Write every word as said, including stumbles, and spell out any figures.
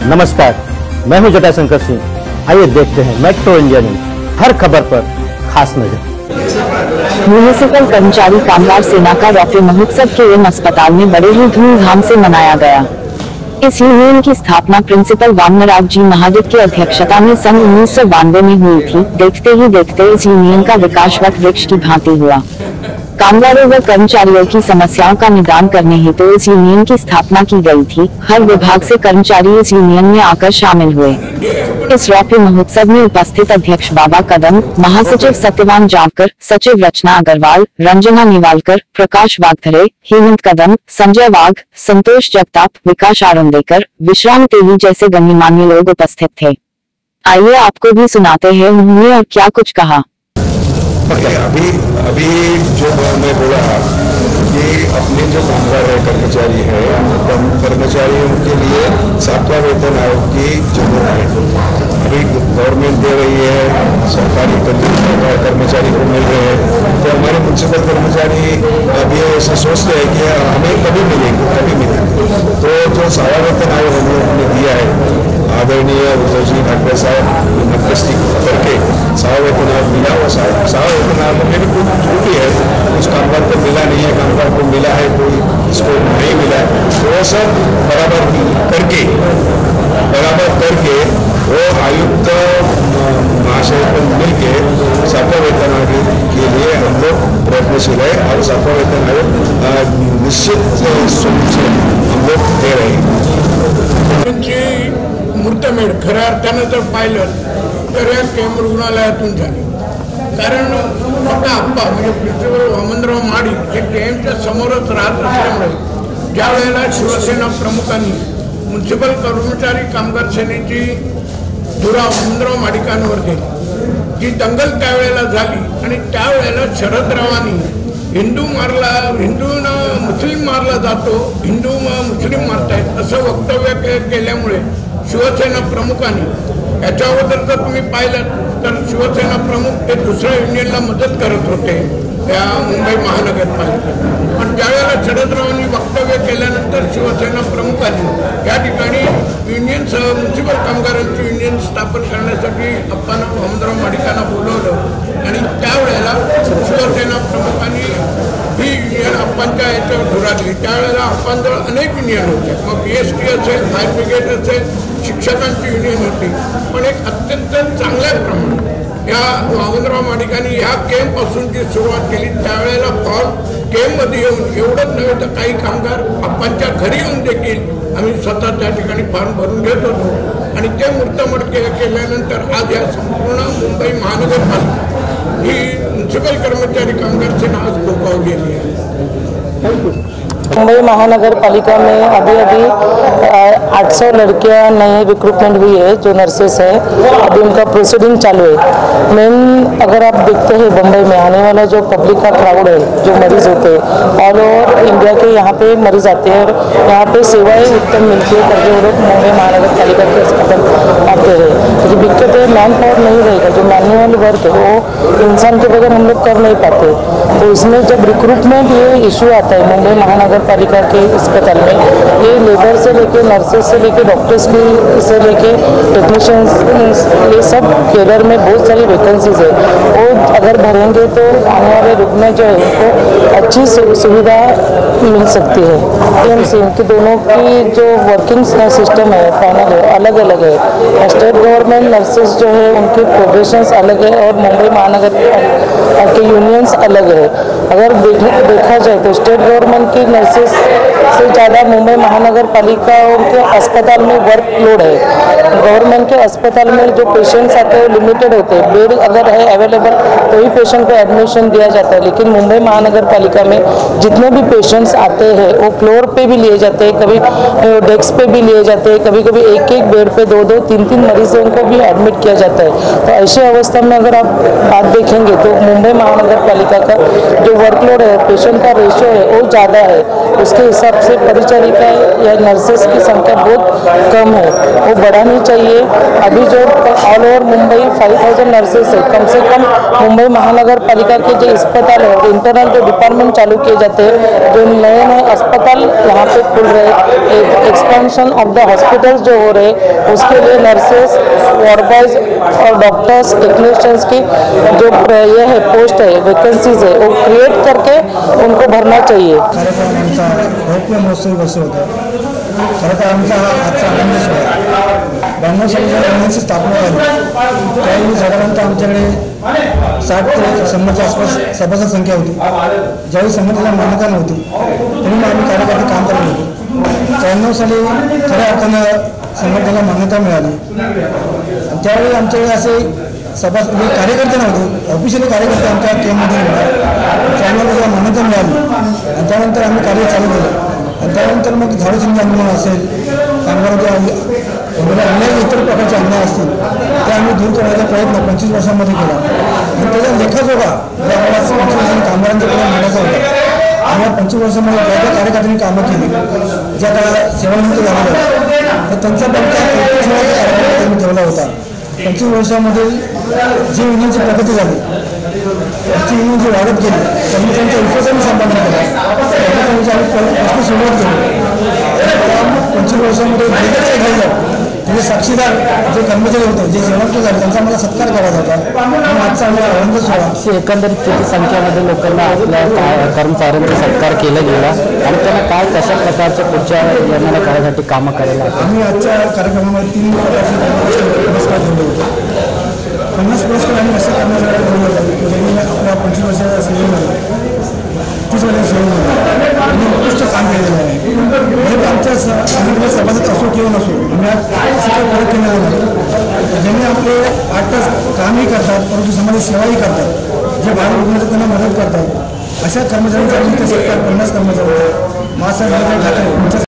नमस्कार, मैं हूं जटाशंकर सिंह। आइए देखते हैं मेट्रो इंडिया न्यूज, हर खबर पर खास नजर। म्यूनिसिपल कर्मचारी कामगार सेना का रॉफी महोत्सव के एम अस्पताल में बड़े ही धूमधाम से मनाया गया। इस यूनियन की स्थापना प्रिंसिपल वामनराव जी महादिक की अध्यक्षता में सन उन्नीस सौ बानवे में हुई थी। देखते ही देखते इस यूनियन का विकास वट वृक्ष की भांति हुआ। कामगारों व कर्मचारियों की समस्याओं का निदान करने हेतु तो इस यूनियन की स्थापना की गई थी। हर विभाग से कर्मचारी इस यूनियन में आकर शामिल हुए। इस रॉफी महोत्सव में उपस्थित अध्यक्ष बाबा कदम, महासचिव सत्यवान जावकर, सचिव रचना अग्रवाल, रंजना निवालकर, प्रकाश वागथरे, हेमंत कदम, संजय वाघ, संतोष जगताप, विकास आरंदेकर, विश्राम तेली जैसे गण्यमान्य लोग उपस्थित थे। आइए आपको भी सुनाते हैं उन्होंने और क्या कुछ कहा। अभी अभी जो मैं बोला कि अपने जो कामगार है, कर्मचारी है, कर्मचारियों के लिए सातवां वेतन आयोग की जरूरत है। अभी गवर्नमेंट दे रही है, सरकारी कर्मचारी को मिल रहे हैं, तो हमारे म्यूनसिपल कर्मचारी अभी ऐसा सोचते हैं कि हमें कभी मिलेंगे कभी मिलेंगे तो जो सातवां वेतन आयोग हम लोगों ने दिया है, आदरणीय उद्धवजी ठाकरे साहब मध्यस्थी करके सातवां वेतन आयोग मिला। और सातवां वेतन आयोग में भी कुछ त्रुटि है, कुछ कामगार को मिला नहीं है, कामगार को मिला है, कोई इसको नहीं मिला है, तो वो सब बराबर करके बराबर करके वो आयुक्त महाशय को मिल के सातवां वेतन आयोग के लिए हम लोग प्रयत्नशील है और सातवां वेतन आयोग निश्चित रूप से हम लोग दे रहे हैं। मुहूर्तमेढ खऱ्या अर्थानं जर पाहिलं तर या केम रुग्णालयातून झाली। कारण आता आप्पा म्हणजे प्रिन्सिपल वामनराव महाडिक हे केमच्या समोरच राहत असल्यामुळे ज्या वेळेला शिवसेना प्रमुखांनी म्युनिसिपल कर्मचारी कामगार सेनेची धुरा वामनराव महाडिकांवर दिली, जी दंगल त्यावेळेला झाली आणि त्यावेळेला शरदरावांनी हिंदू मारला, हिंदूंना मुस्लिम मारला जातो, हिंदू मुस्लिम मारतायत असं वक्तव्य केल्यामुळे शिवसेना प्रमुखांनी याच्या अगोदर जर तुम्ही पाहिलं तर शिवसेना प्रमुख ते दुसऱ्या युनियनला मदत करत होते त्या मुंबई महानगरपालिकेत। पण ज्यावेळेला शरदरावांनी वक्तव्य केल्यानंतर शिवसेना प्रमुखांनी या ठिकाणी युनियन म्युनिसिपल कामगारांची युनियन स्थापन करण्यासाठी आपण वामनराव महाडिकांना बोलवलं आणि त्यावेळेला शिवसेना प्रमुखांनी ही युनियन आपणच्या याच्यावर धुरा दिली। त्यावेळेला आपणजवळ अनेक युनियन होते, मग बी एस टी असेल, फायर ब्रिगेड असेल, शिक्षकांची युनियन होती, पण एक अत्यंत चांगल्या प्रमाणात या वामनराव महाडिकांनी या केमपासूनची सुरुवात केली। त्यावेळेला फॉर्म केममध्ये येऊन एवढंच नव्हे तर काही कामगार आपणच्या घरी येऊन देखील आम्ही स्वतः त्या ठिकाणी फॉर्म भरून घेत होतो आणि ते मूर्तमड केल्यानंतर आज या संपूर्ण मुंबई महानगरपालिका ही म्युनिसिपल कर्मचारी कामगार सेना आज गोपावलेली आहे। मुंबई महानगर पालिका में अभी अभी आठ सौ लड़कियां नए रिक्रूटमेंट हुई है जो नर्सेस है, अभी उनका प्रोसीडिंग चालू है। मेन अगर आप देखते हैं बम्बई में आने वाला जो पब्लिक का क्राउड है, जो मरीज होते हैं ऑल ओवर इंडिया के यहाँ पे मरीज आते हैं और यहाँ पे सेवाएं उत्तम मिलती है करके वो लोग मुंबई महानगर पालिका के अस्पताल आते हैं। जो दिक्कत है मैन पावर नहीं रहेगा, जो मैनुअल वर्क है वो इंसान के बगैर हम लोग कर नहीं पाते, तो इसमें जब रिक्रूटमेंट ये इशू आता है मुंबई महानगर पालिका के अस्पताल में, ये लेबर से लेके नर्सेस से लेके डॉक्टर्स भी से लेके टेक्नीशियंस, ये सब केयर में बहुत सारी वैकेंसीज है। वो अगर भरेंगे तो आने वाले रुकने जो है उनको अच्छी सुविधा मिल सकती है। टीएमसी इनकी दोनों की जो वर्किंग सिस्टम है पैनल है अलग अलग है। स्टेट गवर्नमेंट नर्सेस जो है उनके प्रोफेशंस अलग है और मुंबई महानगर के यूनियंस अलग है। अगर देखा जाए तो स्टेट गवर्नमेंट की नर्सेस से ज़्यादा मुंबई महानगर पालिका के अस्पताल में वर्कलोड है। गवर्नमेंट के अस्पताल में जो पेशेंट्स आते हैं लिमिटेड होते हैं, बेड अगर है अवेलेबल तो ही पेशेंट को एडमिशन दिया जाता है, लेकिन मुंबई महानगर पालिका में जितने भी पेशेंट्स आते हैं वो फ्लोर पे भी लिए जाते हैं, कभी डेस्क पे भी लिए जाते हैं, कभी कभी एक एक बेड पे दो दो तीन तीन मरीजों को भी एडमिट किया जाता है। तो ऐसी अवस्था में अगर आप बात देखेंगे तो मुंबई महानगर पालिका का जो वर्कलोड है, पेशेंट का रेशियो है वो ज़्यादा है। उसके हिसाब से परिचारिका या नर्सेस की संख्या बहुत कम है, वो बढ़ानी चाहिए। अभी जो all over Mumbai five thousand nurses है, कम से कम मुंबई महानगर पालिका के जो अस्पताल है, इंटरनल जो डिपार्टमेंट चालू किए जाते हैं, जो नए नए अस्पताल यहाँ पे खुल रहे, एक्सपेंशन ऑफ द हॉस्पिटल्स जो हो रहे, उसके लिए नर्सेस, वार्ड बॉयज और डॉक्टर्स, टेक्नीशियंस की जो ये है पोस्ट है, वैकेंसीज है, वो क्रिएट करके उनको भरना चाहिए। कार्यक्रम आमचा भव्य महोत्सवी वर्ष होता। खरं तर आमचा हा आजचा आनंद सोहळा ब्याण्णव साली जेव्हा एमएनसी स्थापना झाली त्यावेळी साधारणतः आमच्याकडे साठ ते शंभरच्या आसपास सभासद संख्या होती। ज्यावेळी संघटनेला मान्यता नव्हती तेव्हा आम्ही कार्यकर्ते काम करत होतो। त्र्याण्णव साली खऱ्या अर्थानं संघटनेला मान्यता मिळाली। त्यावेळी आमच्याकडे असे सभा कार्यकर्ते नव्हते, ऑफिशियली कार्यकर्ते आमच्या केममध्ये नव्हते। त्यामुळे जेव्हा मान्यता मिळाली आणि त्यानंतर आम्ही कार्य चालू केलं आणि त्यानंतर मग झाडू चिंता आंदोलन असेल, कामगारांच्या अन्याय इतर प्रकारचे अन्याय असतील ते आम्ही दूर करण्याचा प्रयत्न पंचवीस वर्षांमध्ये केला आणि त्याचा लेखाजोगा जो आम्हाला पंचवीस वर्षांनी कामगारांच्या पुढे मांडायचा होता। आम्हाला पंचवीस वर्षांमध्ये ज्या ज्या कार्यकर्त्यांनी कामं केली, ज्या काळात सेवानिवृत्त झालेल्या तर त्यांचा त्यांच्या कार्यक्रम आम्ही ठेवला होता। पंचवीस वर्षामध्ये जी युनियनची प्रगती झाली, ती युनियन जी वाढत गेली, त्यांनी त्यांच्या विश्वासाने संपादन केलं, त्यांच्या प्रश्न सुरुवात केली। पंचवीस वर्षामध्ये जे काही घडलं त्याचे साक्षीदार जे कर्मचारी होते, जे सेवानिवृत्त झाले, त्यांचा मला सत्कार करायचा होता आणि आजचा आम्हाला आनंद सोहळा। एकंदरीत किती संख्येमध्ये लोकांना आपल्या कर्मचाऱ्यांचा सत्कार केला गेला आणि त्यांना काय कशा प्रकारच्या पुढच्या येणाऱ्या काळासाठी कामं करायला आम्ही आजच्या कार्यक्रमामध्ये तीन प्रकारचे पुरस्कार ठेवले होते। पन्नास पुरस्कार आम्ही असे कर्मचाऱ्यांना ठेवले होते ज्यांनी आपल्या पंचवीस वर्षाच्या सेवेमध्ये तीस वर्षाच्या सेवेमध्ये त्यांनी उत्कृष्ट काम केलेलं आहे। म्हणजे आमच्या संघटनेच्या सभासद असो किंवा नसो आम्ही असं काही फरक केलेला नाही। ज्यांनी आपले आठ तास कामही करतात परंतु समाजाची सेवाही करतात, जे बाहेर रुग्णाचं त्यांना मदत करतात, अशा कर्मचाऱ्यांचा आम्ही ते सत्कार पन्नास कर्मचाऱ्यांचा मासाहेब ठाकरे